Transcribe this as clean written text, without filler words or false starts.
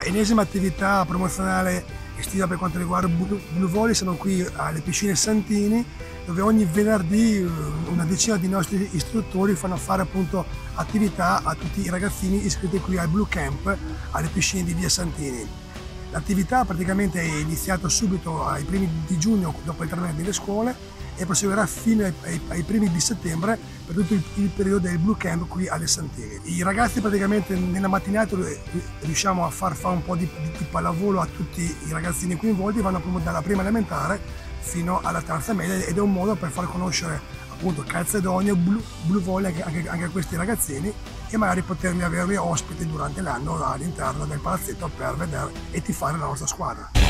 Ennesima attività promozionale estiva per quanto riguarda Blue Volley. Siamo qui alle piscine Santini, dove ogni venerdì una decina di nostri istruttori fanno fare appunto attività a tutti i ragazzini iscritti qui al Blue Camp alle piscine di via Santini. L'attività praticamente è iniziata subito ai primi di giugno dopo il termine delle scuole e proseguirà fino ai primi di settembre per tutto il periodo del Blue Camp qui alle Santini. I ragazzi praticamente nella mattinata riusciamo a far fare un po' di pallavolo a tutti i ragazzini coinvolti, vanno appunto dalla prima elementare fino alla terza media, ed è un modo per far conoscere appunto calcedonio, Blue Volley anche a questi ragazzini, e magari poterli avere ospiti durante l'anno all'interno del palazzetto per vedere e tifare la nostra squadra.